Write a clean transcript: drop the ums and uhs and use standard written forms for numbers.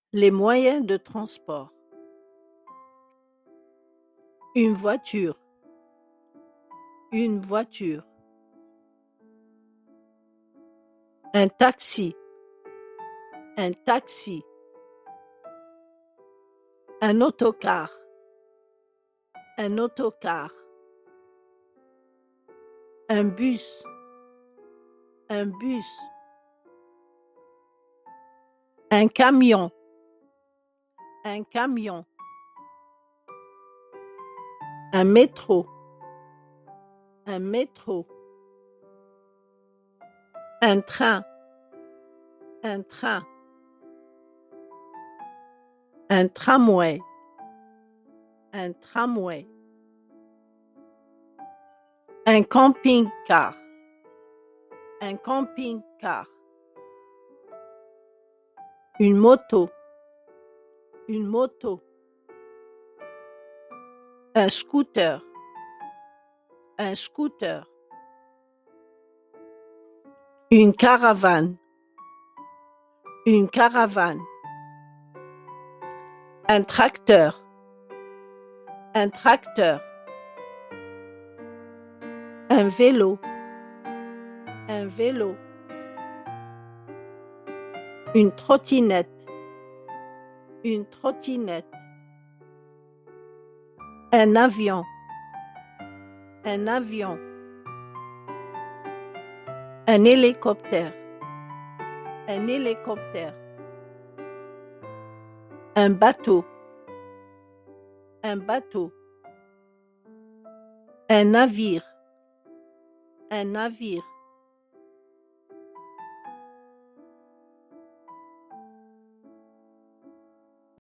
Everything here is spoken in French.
Les moyens de transport. Une voiture. Une voiture. Un taxi. Un taxi. Un autocar. Un autocar. Un bus. Un bus. Un camion. Un camion. Un métro. Un métro. Un train. Un train. Un tramway. Un tramway. Un camping-car. Un camping-car. Une moto. Une moto. Un scooter. Un scooter. Une caravane. Une caravane. Un tracteur. Un tracteur. Un vélo. Un vélo. Une trottinette. Une trottinette. Un avion. Un avion. Un hélicoptère. Un hélicoptère. Un bateau. Un bateau. Un navire. Un navire.